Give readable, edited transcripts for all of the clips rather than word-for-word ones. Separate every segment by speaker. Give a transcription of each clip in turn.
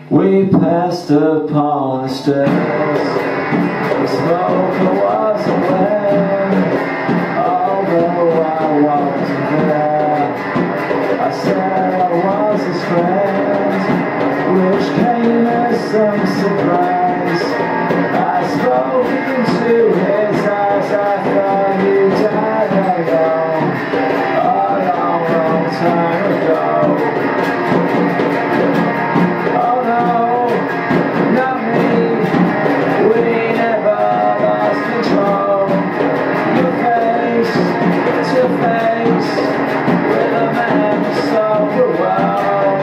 Speaker 1: We passed upon the stairs. The smoker was aware, although I wasn't there. I said I was his friend, which came as some surprise. I spoke into his eyes, I thought he died alone a long, long time ago. Oh no, not me, we never lost control. Your face to face with a man who saw the world.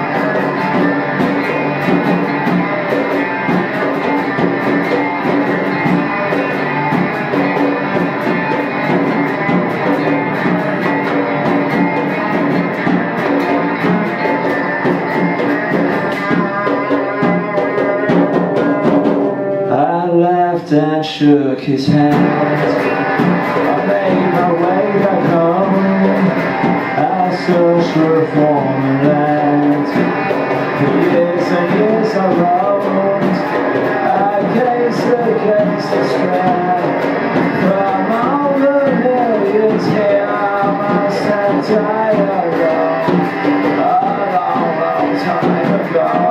Speaker 1: And shook his hand. I made my way back home. I searched for a foreign land. For years and years I roamed. I gazed against the sky. From all the millions here, I must have died alone a long, long time ago.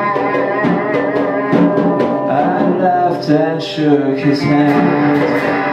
Speaker 1: And shook his hand.